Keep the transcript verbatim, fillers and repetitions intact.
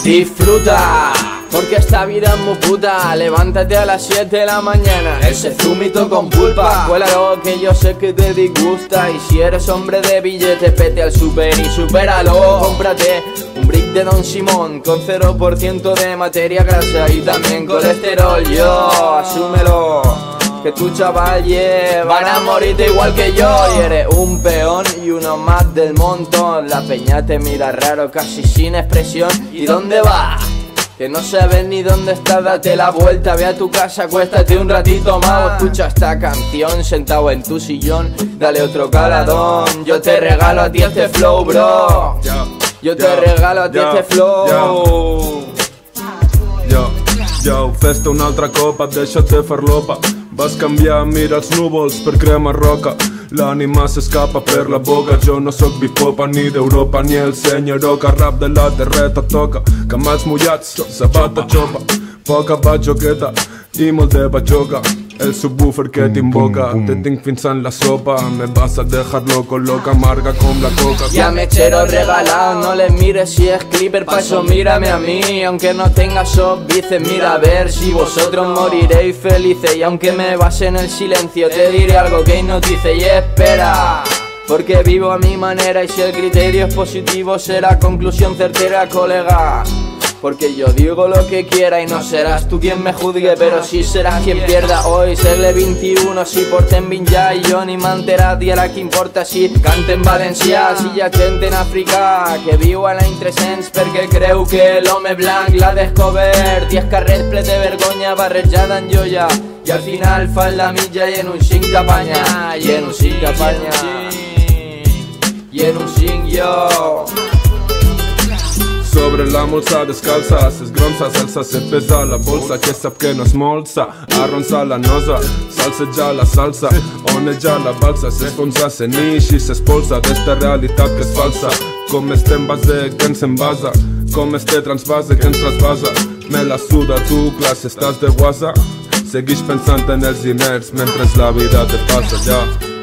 Disfruta, porque esta vida es muy puta. Levántate a las siete de la mañana, ese zumito con pulpa. Cuélalo que yo sé que te disgusta. Y si eres hombre de billete, vete al super y supéralo. Cómprate un brick de Don Simón con cero por ciento de materia grasa y también colesterol. Yo, asúmelo, que tu chaval, yeah, van a morirte igual que yo. Y eres un peón y uno más del montón. La peña te mira raro, casi sin expresión. ¿Y dónde vas? Que no sabes ni dónde estás, date la vuelta, ve a tu casa, acuéstate un ratito más. Escucha esta canción sentado en tu sillón, dale otro caladón. Yo te regalo a ti este flow, bro. Yo te regalo a ti este flow. Yo, yo, festa una altra copa, deixa't farlopa. Vas canviar, mira els núvols per crema roca. L'ànima s'escapa per la boca. Jo no sóc bipopa ni d'Europa ni el senyor Oca. Rap de la terreta toca, camals mullats, sabata xopa, poca batjoqueta i molt de batjoca. El subwoofer que t'invoca, te tinc fins en la sopa. Me vas a dejar loco, loca, amarga com la coca. Ya mechero regalado, no les mires si es clipper, pa' eso mírame a mí. Aunque no tengas esos bíceps, mira a ver si vosotros moriréis felices. Y aunque me base en el silencio, te diré algo que hipnotice. Y espera, porque vivo a mi manera. Y si el criterio es positivo, será conclusión certera, colega. Porque yo digo lo que quiera y no serás tú quien me juzgue, pero sí serás quien pierda hoy. Segle veintiuno, si portem vint ja i jo ni m'he enterat. I ara què importa si canten valencià, si hi ha gent en Àfrica que viu a l'any tres-cents perquè creu que l'home blanc l'ha descobert. I és carrer ple de vergonya barrejada en joia, i al final fan la mitja i en un cinc t'apanya. I en un cinc t'apanya, i en un cinc jo. Sobre la molsa descalça, ses gronces, alça, se pesa la bolsa, que sap que no es molsa, arronsa la nosa, salseja la salsa, oneja la balsa, s'esfonsa, se nix i s'espolsa d'esta realitat que és falsa. Com este envase que ens envasa, com este transvase que ens trasbasa. Me la suda tu, classe, estàs de guasa, seguix pensant en els diners mentre la vida te passa, ja.